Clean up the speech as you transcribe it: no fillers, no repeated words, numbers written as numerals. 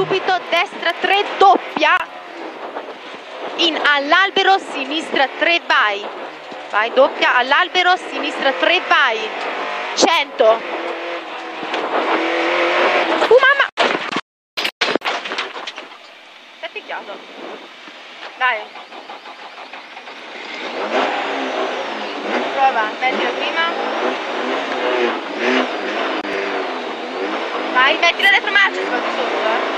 subito, destra 3, doppia, in all'albero, sinistra 3, vai, vai, doppia, all'albero, sinistra 3, vai, 100, mamma, si è picchiato, dai, prova, mettila prima, vai, mettila dentro marcia, si va di sotto,